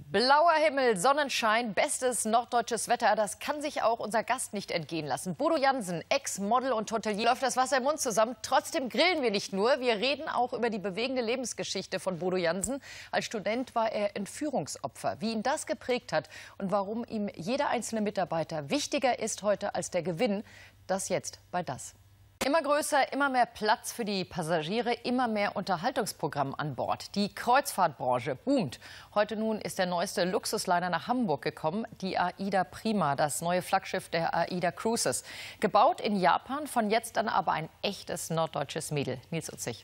Blauer Himmel, Sonnenschein, bestes norddeutsches Wetter, das kann sich auch unser Gast nicht entgehen lassen. Bodo Jansen, Ex-Model und Hotelier, läuft das Wasser im Mund zusammen. Trotzdem grillen wir nicht nur, wir reden auch über die bewegende Lebensgeschichte von Bodo Jansen. Als Student war er Entführungsopfer. Wie ihn das geprägt hat und warum ihm jeder einzelne Mitarbeiter wichtiger ist heute als der Gewinn, das jetzt bei das. Immer größer, immer mehr Platz für die Passagiere, immer mehr Unterhaltungsprogramm an Bord. Die Kreuzfahrtbranche boomt. Heute nun ist der neueste Luxusliner nach Hamburg gekommen, die AIDA Prima, das neue Flaggschiff der AIDA Cruises. Gebaut in Japan, von jetzt an aber ein echtes norddeutsches Mädel. Nils Utzig.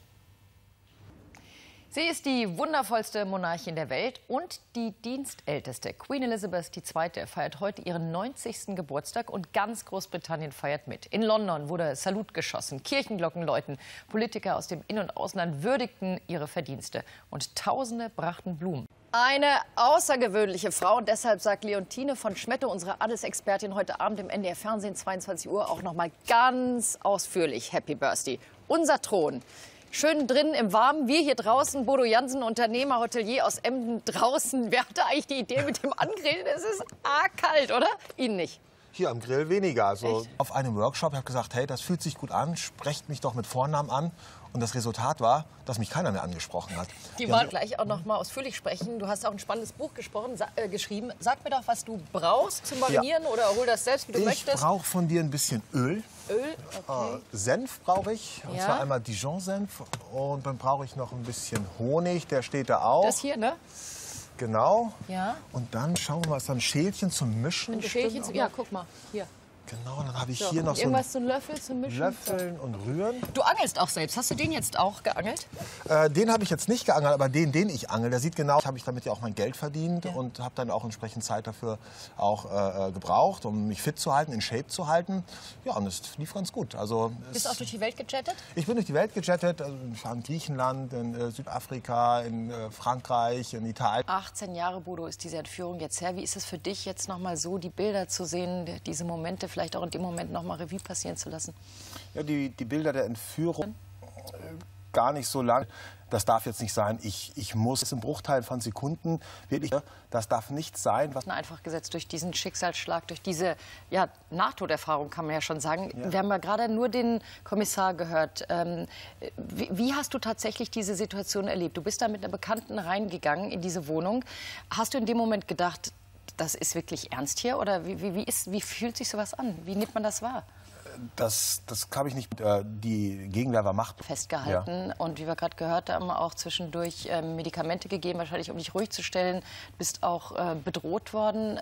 Sie ist die wundervollste Monarchin der Welt und die dienstälteste. Queen Elizabeth II. Feiert heute ihren 90. Geburtstag und ganz Großbritannien feiert mit. In London wurde Salut geschossen, Kirchenglocken läuten, Politiker aus dem In- und Ausland würdigten ihre Verdienste und Tausende brachten Blumen. Eine außergewöhnliche Frau und deshalb sagt Leontine von Schmette, unsere Adelsexpertin, heute Abend im NDR Fernsehen 22 Uhr auch noch mal ganz ausführlich Happy Birthday. Unser Thron. Schön drin im Warmen, wir hier draußen, Bodo Jansen, Unternehmer, Hotelier aus Emden draußen. Wer hatte eigentlich die Idee mit dem Angrillen? Es ist arg kalt, oder? Ihnen nicht? Hier am Grill weniger. Also echt? Auf einem Workshop habe ich gesagt, hey, das fühlt sich gut an, sprecht mich doch mit Vornamen an. Und das Resultat war, dass mich keiner mehr angesprochen hat. Die wollen gleich auch noch mal ausführlich sprechen. Du hast auch ein spannendes Buch geschrieben. Sag mir doch, was du brauchst zum Marinieren oder hol das selbst, wie du möchtest. Ich brauche von dir ein bisschen Öl. Öl, okay. Senf brauche ich, und zwar einmal Dijon-Senf. Und dann brauche ich noch ein bisschen Honig, der steht da auch. Das hier, ne? Genau. Ja. Und dann schauen wir mal, ist da ein Schälchen zum Mischen? Ein Schälchen, ja, guck mal, hier. Genau, dann habe ich hier noch so irgendwas zum Löffel zum Mischen. Löffeln und Rühren. Du angelst auch selbst. Hast du den jetzt auch geangelt? Den habe ich jetzt nicht geangelt, aber den ich angel, der sieht genau, habe ich damit ja auch mein Geld verdient und habe dann auch entsprechend Zeit dafür auch gebraucht, um mich fit zu halten, in Shape zu halten. Ja, und es lief ganz gut. Also, bist du auch durch die Welt gejettet? Ich bin durch die Welt gejettet. Also ich war in Griechenland, in Südafrika, in Frankreich, in Italien. 18 Jahre, Bodo, ist diese Entführung jetzt her. Wie ist es für dich, jetzt noch mal so die Bilder zu sehen, diese Momente vielleicht auch in dem Moment noch mal Revue passieren zu lassen? Ja, die Bilder der Entführung, gar nicht so lang. Das darf jetzt nicht sein. Ich muss es im Bruchteil von Sekunden wirklich. Das darf nicht sein. Was einfach gesetzt durch diesen Schicksalsschlag, durch diese Nahtoderfahrung, kann man ja schon sagen. Ja. Wir haben ja gerade nur den Kommissar gehört. Wie hast du tatsächlich diese Situation erlebt? Du bist da mit einer Bekannten reingegangen in diese Wohnung. Hast du in dem Moment gedacht, das ist wirklich ernst hier? Oder wie fühlt sich sowas an? Wie nimmt man das wahr? Das habe ich nicht. Die Gegenwehr war Macht. Festgehalten. Ja. Und wie wir gerade gehört haben, auch zwischendurch Medikamente gegeben, wahrscheinlich um dich ruhig zu stellen. Du bist auch bedroht worden.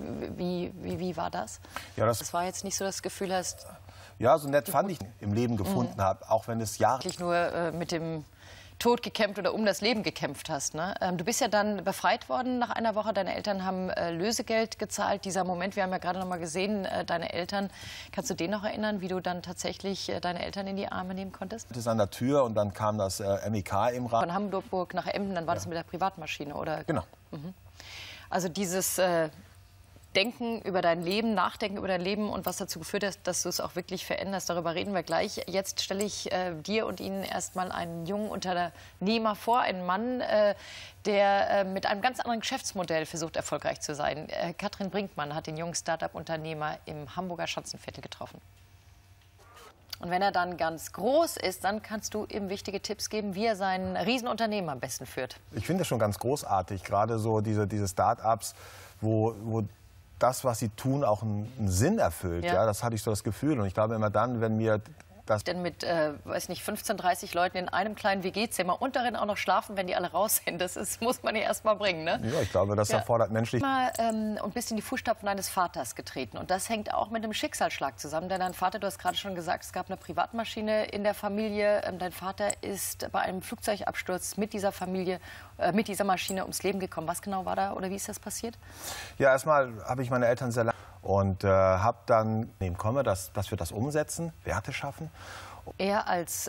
Wie war das? Ja, das war jetzt nicht so, dass du das Gefühl hast... Ja, so nett fand ich im Leben gefunden habe, auch wenn es Jahre... Nur mit dem Tod gekämpft oder um das Leben gekämpft hast. Ne? Du bist ja dann befreit worden nach einer Woche. Deine Eltern haben Lösegeld gezahlt. Dieser Moment, wir haben ja gerade noch mal gesehen, deine Eltern. Kannst du den noch erinnern, wie du dann tatsächlich deine Eltern in die Arme nehmen konntest? Das ist an der Tür und dann kam das MEK im Rahmen. Von Hamburg nach Emden, dann war das mit der Privatmaschine, oder? Genau. Mhm. Also dieses Denken über dein Leben, Nachdenken über dein Leben und was dazu geführt hat, dass du es auch wirklich veränderst. Darüber reden wir gleich. Jetzt stelle ich dir und Ihnen erstmal einen jungen Unternehmer vor, einen Mann, der mit einem ganz anderen Geschäftsmodell versucht, erfolgreich zu sein. Katrin Brinkmann hat den jungen Start-up-Unternehmer im Hamburger Schanzenviertel getroffen. Und wenn er dann ganz groß ist, dann kannst du ihm wichtige Tipps geben, wie er sein Riesenunternehmen am besten führt. Ich finde das schon ganz großartig, gerade so diese Start-ups, wo das, was sie tun, auch einen Sinn erfüllt. Ja, das hatte ich so das Gefühl. Und ich glaube immer dann, wenn mir das... Denn mit, weiß nicht, 15, 30 Leuten in einem kleinen WG-Zimmer und darin auch noch schlafen, wenn die alle raus sind, muss man ja erst mal bringen, ne? Ja, ich glaube, das erfordert menschlich... Und bist in die Fußstapfen deines Vaters getreten. Und das hängt auch mit einem Schicksalsschlag zusammen. Denn dein Vater, du hast gerade schon gesagt, es gab eine Privatmaschine in der Familie. Dein Vater ist bei einem Flugzeugabsturz mit dieser Familie, mit dieser Maschine ums Leben gekommen. Was genau war da oder wie ist das passiert? Ja, erstmal habe ich meine Eltern sehr lange und habe dann, dass wir das umsetzen, Werte schaffen. Er als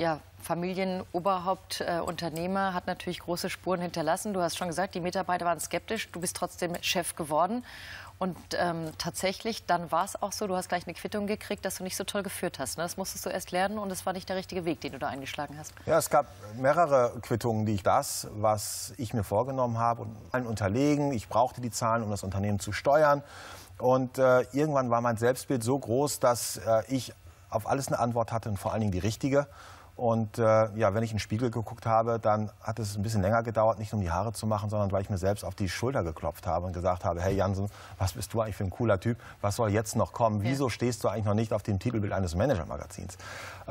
Familienoberhaupt, Unternehmer hat natürlich große Spuren hinterlassen. Du hast schon gesagt, die Mitarbeiter waren skeptisch. Du bist trotzdem Chef geworden. Und tatsächlich, dann war es auch so, du hast gleich eine Quittung gekriegt, dass du nicht so toll geführt hast. Ne? Das musstest du erst lernen und es war nicht der richtige Weg, den du da eingeschlagen hast. Ja, es gab mehrere Quittungen, die was ich mir vorgenommen habe, und allen unterlegen. Ich brauchte die Zahlen, um das Unternehmen zu steuern. Und irgendwann war mein Selbstbild so groß, dass ich auf alles eine Antwort hatte und vor allen Dingen die richtige. Und wenn ich in den Spiegel geguckt habe, dann hat es ein bisschen länger gedauert, nicht um die Haare zu machen, sondern weil ich mir selbst auf die Schulter geklopft habe und gesagt habe, hey Jansen, was bist du eigentlich für ein cooler Typ? Was soll jetzt noch kommen? Wieso stehst du eigentlich noch nicht auf dem Titelbild eines Manager-Magazins?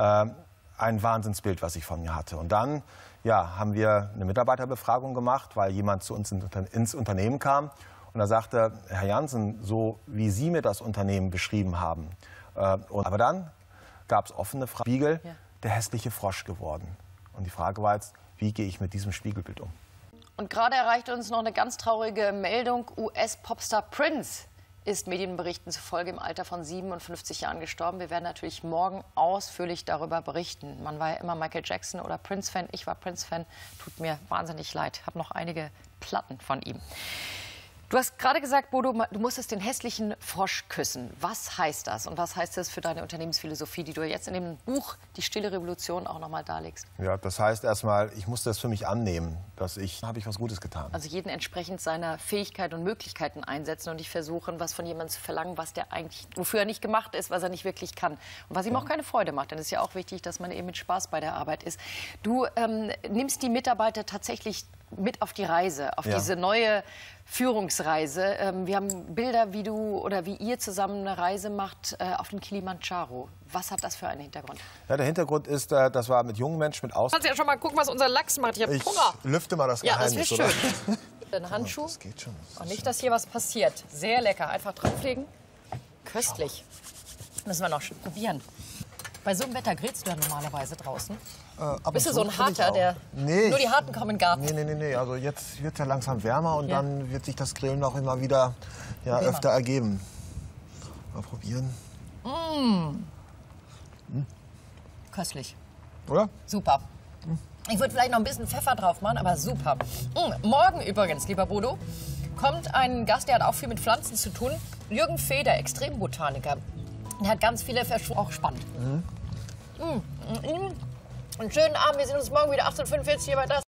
Ein Wahnsinnsbild, was ich von mir hatte. Und dann haben wir eine Mitarbeiterbefragung gemacht, weil jemand zu uns ins Unternehmen kam. Und er sagte, Herr Jansen, so wie Sie mir das Unternehmen beschrieben haben. Aber dann gab es offene Fragen. Spiegel. Ja. Der hässliche Frosch geworden. Und die Frage war jetzt, wie gehe ich mit diesem Spiegelbild um? Und gerade erreicht uns noch eine ganz traurige Meldung. US-Popstar Prince ist Medienberichten zufolge im Alter von 57 Jahren gestorben. Wir werden natürlich morgen ausführlich darüber berichten. Man war ja immer Michael Jackson oder Prince-Fan. Ich war Prince-Fan. Tut mir wahnsinnig leid. Ich habe noch einige Platten von ihm. Du hast gerade gesagt, Bodo, du musstest den hässlichen Frosch küssen. Was heißt das und was heißt das für deine Unternehmensphilosophie, die du jetzt in dem Buch Die Stille Revolution auch noch mal darlegst? Ja, das heißt erstmal, ich musste es für mich annehmen, habe ich was Gutes getan. Also jeden entsprechend seiner Fähigkeit und Möglichkeiten einsetzen und nicht versuchen, was von jemandem zu verlangen, wofür er nicht gemacht ist, was er nicht wirklich kann und was ihm auch keine Freude macht. Denn es ist ja auch wichtig, dass man eben mit Spaß bei der Arbeit ist. Du nimmst die Mitarbeiter tatsächlich mit auf die Reise, auf diese neue Führungsreise. Wir haben Bilder, wie ihr zusammen eine Reise macht auf den Kilimanjaro. Was hat das für einen Hintergrund? Ja, der Hintergrund ist, das war mit jungen Menschen mit Aus. Kannst du ja schon mal gucken, was unser Lachs macht. Ich habe Hunger. Lüfte mal das Geheimnis, ja, das wäre schön. Ein Handschuh. Das geht schon. Und nicht, dass hier was passiert. Sehr lecker. Einfach drauflegen. Köstlich. Müssen wir noch probieren. Bei so einem Wetter grillst du ja normalerweise draußen. Bist du so ein Harter, der nur die Harten kommen in den Garten? Nee. Also jetzt wird es ja langsam wärmer und dann wird sich das Grillen auch immer wieder öfter ergeben. Mal probieren. Köstlich. Oder? Super. Ich würde vielleicht noch ein bisschen Pfeffer drauf machen, aber super. Morgen übrigens, lieber Bodo, kommt ein Gast, der hat auch viel mit Pflanzen zu tun. Jürgen Feder, Extrembotaniker. Der hat ganz viele auch spannend. Einen schönen Abend. Wir sehen uns morgen wieder 18:45 hier bei Das.